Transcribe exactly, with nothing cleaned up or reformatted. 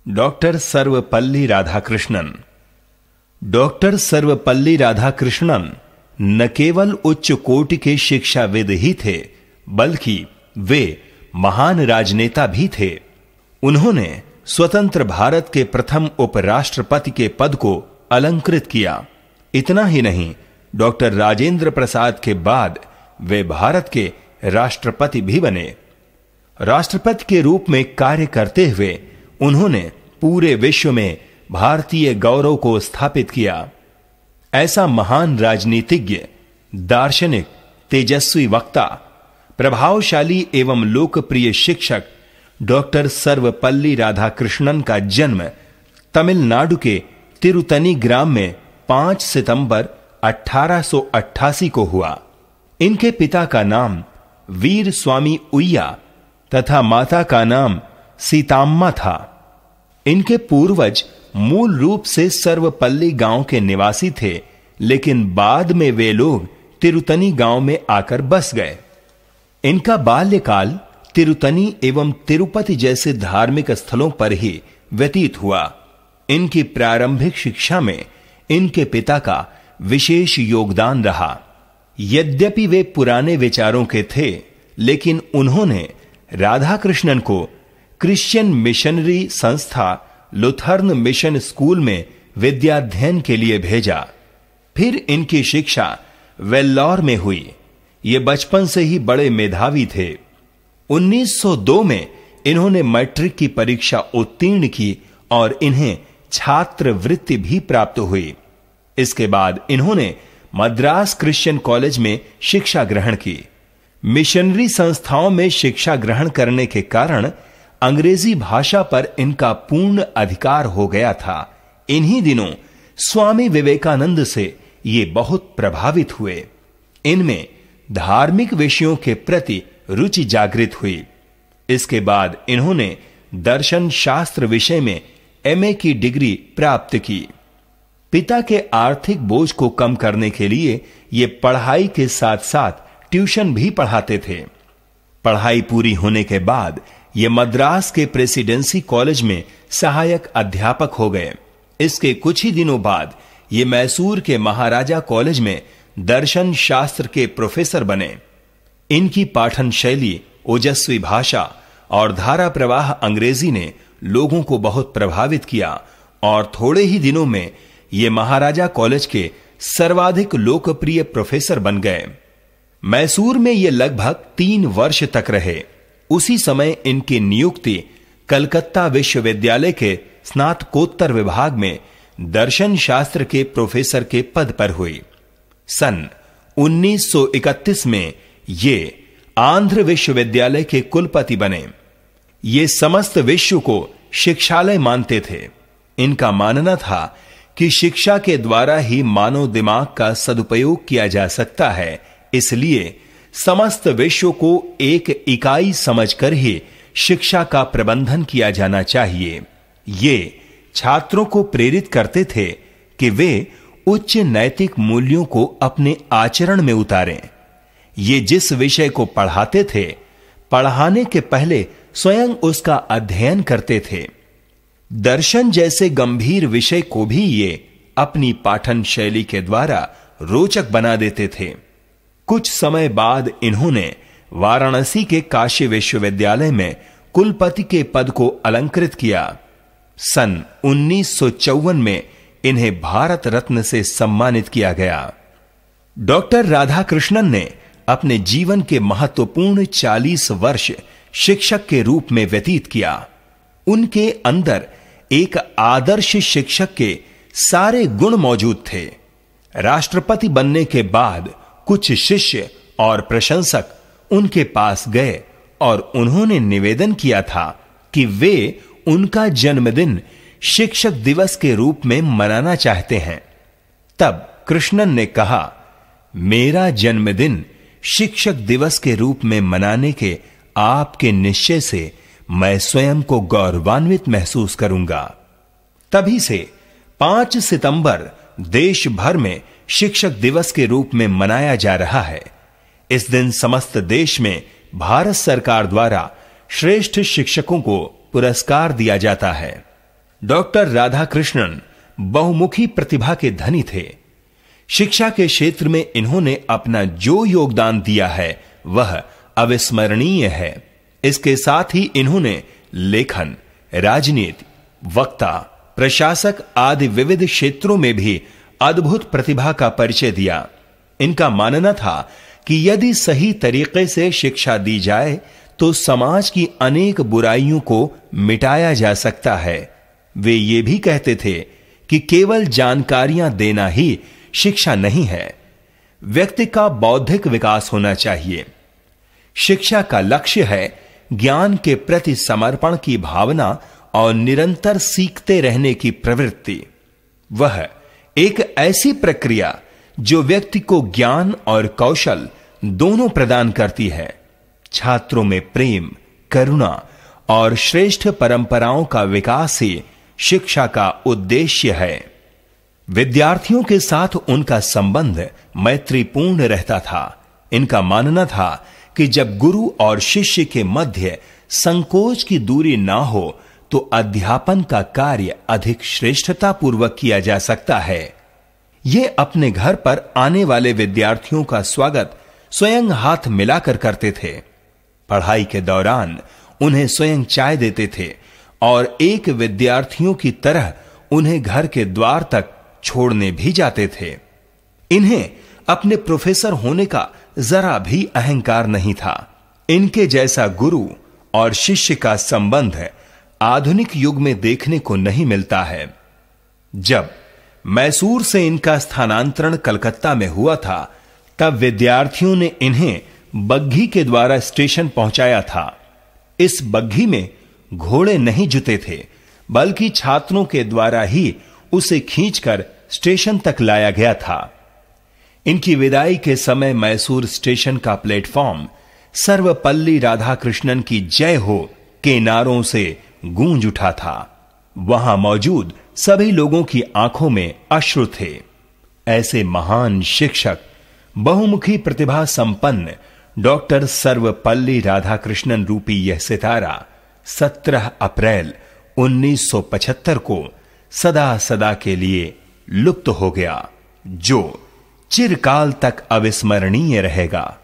Doctor Sarvepalli Radhakrishnan. Doctor Sarvepalli Radhakrishnan न केवल उच्च कोटि के शिक्षाविद ही थे, बल्कि वे महान राजनेता भी थे। उन्होंने स्वतंत्र भारत के प्रथम उपराष्ट्रपति के पद को अलंकृत किया। इतना ही नहीं, डॉक्टर राजेंद्र प्रसाद के बाद वे भारत के राष्ट्रपति भी बने। राष्ट्रपति के रूप में कार्य करते हुए उन्होंने पूरे विश्व में भारतीय गौरव को स्थापित किया। ऐसा महान राजनीतिज्ञ, दार्शनिक, तेजस्वी वक्ता, प्रभावशाली एवं लोकप्रिय शिक्षक डॉक्टर सर्वपल्ली राधाकृष्णन का जन्म तमिलनाडु के तिरुतनी ग्राम में पांच सितंबर अठारह सौ अट्ठासी को हुआ। इनके पिता का नाम वीर स्वामी उय्या तथा माता का नाम सीताम्मा था। इनके पूर्वज मूल रूप से सर्वपल्ली गांव के निवासी थे, लेकिन बाद में वे लोग तिरुतनी गांव में आकर बस गए। इनका बाल्यकाल तिरुतनी एवं तिरुपति जैसे धार्मिक स्थलों पर ही व्यतीत हुआ। इनकी प्रारंभिक शिक्षा में इनके पिता का विशेष योगदान रहा। यद्यपि वे पुराने विचारों के थे, लेकिन उन्होंने राधाकृष्णन को क्रिश्चियन मिशनरी संस्था लुथर्न मिशन स्कूल में विद्याध्ययन के लिए भेजा। फिर इनकी शिक्षा वेल्लोर में हुई। ये बचपन से ही बड़े मेधावी थे। उन्नीस सौ दो में इन्होंने मैट्रिक की परीक्षा उत्तीर्ण की और इन्हें छात्रवृत्ति भी प्राप्त हुई। इसके बाद इन्होंने मद्रास क्रिश्चियन कॉलेज में शिक्षा ग्रहण की। मिशनरी संस्थाओं में शिक्षा ग्रहण करने के कारण अंग्रेजी भाषा पर इनका पूर्ण अधिकार हो गया था। इन्हीं दिनों स्वामी विवेकानंद से ये बहुत प्रभावित हुए। इनमें धार्मिक विषयों के प्रति रुचि जागृत हुई। इसके बाद इन्होंने दर्शन शास्त्र विषय में एमए की डिग्री प्राप्त की। पिता के आर्थिक बोझ को कम करने के लिए ये पढ़ाई के साथ साथ ट्यूशन भी पढ़ाते थे। पढ़ाई पूरी होने के बाद ये मद्रास के प्रेसिडेंसी कॉलेज में सहायक अध्यापक हो गए। इसके कुछ ही दिनों बाद ये मैसूर के महाराजा कॉलेज में दर्शन शास्त्र के प्रोफेसर बने। इनकी पाठन शैली, ओजस्वी भाषा और धारा प्रवाह अंग्रेजी ने लोगों को बहुत प्रभावित किया और थोड़े ही दिनों में ये महाराजा कॉलेज के सर्वाधिक लोकप्रिय प्रोफेसर बन गए। मैसूर में ये लगभग तीन वर्ष तक रहे। उसी समय इनकी नियुक्ति कलकत्ता विश्वविद्यालय के स्नातकोत्तर विभाग में दर्शन शास्त्र के प्रोफेसर के पद पर हुई। सन उन्नीस सौ इकतीस में ये आंध्र विश्वविद्यालय के कुलपति बने। ये समस्त विश्व को शिक्षालय मानते थे। इनका मानना था कि शिक्षा के द्वारा ही मानव दिमाग का सदुपयोग किया जा सकता है, इसलिए समस्त विश्व को एक इकाई समझकर ही शिक्षा का प्रबंधन किया जाना चाहिए। ये छात्रों को प्रेरित करते थे कि वे उच्च नैतिक मूल्यों को अपने आचरण में उतारें। ये जिस विषय को पढ़ाते थे, पढ़ाने के पहले स्वयं उसका अध्ययन करते थे। दर्शन जैसे गंभीर विषय को भी ये अपनी पाठन शैली के द्वारा रोचक बना देते थे। कुछ समय बाद इन्होंने वाराणसी के काशी विश्वविद्यालय में कुलपति के पद को अलंकृत किया। सन उन्नीस सौ चौवन में इन्हें भारत रत्न से सम्मानित किया गया। डॉक्टर राधाकृष्णन ने अपने जीवन के महत्वपूर्ण चालीस वर्ष शिक्षक के रूप में व्यतीत किया। उनके अंदर एक आदर्श शिक्षक के सारे गुण मौजूद थे। राष्ट्रपति बनने के बाद कुछ शिष्य और प्रशंसक उनके पास गए और उन्होंने निवेदन किया था कि वे उनका जन्मदिन शिक्षक दिवस के रूप में मनाना चाहते हैं। तब कृष्णन ने कहा, मेरा जन्मदिन शिक्षक दिवस के रूप में मनाने के आपके निश्चय से मैं स्वयं को गौरवान्वित महसूस करूंगा। तभी से पांच सितंबर देश भर में शिक्षक दिवस के रूप में मनाया जा रहा है। इस दिन समस्त देश में भारत सरकार द्वारा श्रेष्ठ शिक्षकों को पुरस्कार दिया जाता है। डॉक्टर राधाकृष्णन बहुमुखी प्रतिभा के धनी थे। शिक्षा के क्षेत्र में इन्होंने अपना जो योगदान दिया है वह अविस्मरणीय है। इसके साथ ही इन्होंने लेखन, राजनीति, वक्ता, प्रशासक आदि विविध क्षेत्रों में भी अद्भुत प्रतिभा का परिचय दिया। इनका मानना था कि यदि सही तरीके से शिक्षा दी जाए तो समाज की अनेक बुराइयों को मिटाया जा सकता है। वे ये भी कहते थे कि केवल जानकारियां देना ही शिक्षा नहीं है, व्यक्ति का बौद्धिक विकास होना चाहिए। शिक्षा का लक्ष्य है ज्ञान के प्रति समर्पण की भावना और निरंतर सीखते रहने की प्रवृत्ति। वह एक ऐसी प्रक्रिया जो व्यक्ति को ज्ञान और कौशल दोनों प्रदान करती है। छात्रों में प्रेम, करुणा और श्रेष्ठ परंपराओं का विकास ही शिक्षा का उद्देश्य है। विद्यार्थियों के साथ उनका संबंध मैत्रीपूर्ण रहता था। इनका मानना था कि जब गुरु और शिष्य के मध्य संकोच की दूरी ना हो तो अध्यापन का कार्य अधिक श्रेष्ठता पूर्वक किया जा सकता है। ये अपने घर पर आने वाले विद्यार्थियों का स्वागत स्वयं हाथ मिलाकर करते थे। पढ़ाई के दौरान उन्हें स्वयं चाय देते थे और एक विद्यार्थियों की तरह उन्हें घर के द्वार तक छोड़ने भी जाते थे। इन्हें अपने प्रोफेसर होने का जरा भी अहंकार नहीं था। इनके जैसा गुरु और शिष्य का संबंध आधुनिक युग में देखने को नहीं मिलता है। जब मैसूर से इनका स्थानांतरण कलकत्ता में हुआ था तब विद्यार्थियों ने इन्हें बग्घी के द्वारा स्टेशन पहुंचाया था। इस बग्घी में घोड़े नहीं जुते थे, बल्कि छात्रों के द्वारा ही उसे खींचकर स्टेशन तक लाया गया था। इनकी विदाई के समय मैसूर स्टेशन का प्लेटफॉर्म सर्वपल्ली राधाकृष्णन की जय हो के नारों से गूंज उठा था। वहां मौजूद सभी लोगों की आंखों में अश्रु थे। ऐसे महान शिक्षक, बहुमुखी प्रतिभा संपन्न डॉक्टर सर्वपल्ली राधाकृष्णन रूपी यह सितारा सत्रह अप्रैल उन्नीस सौ पचहत्तर को सदा सदा के लिए लुप्त हो गया, जो चिरकाल तक अविस्मरणीय रहेगा।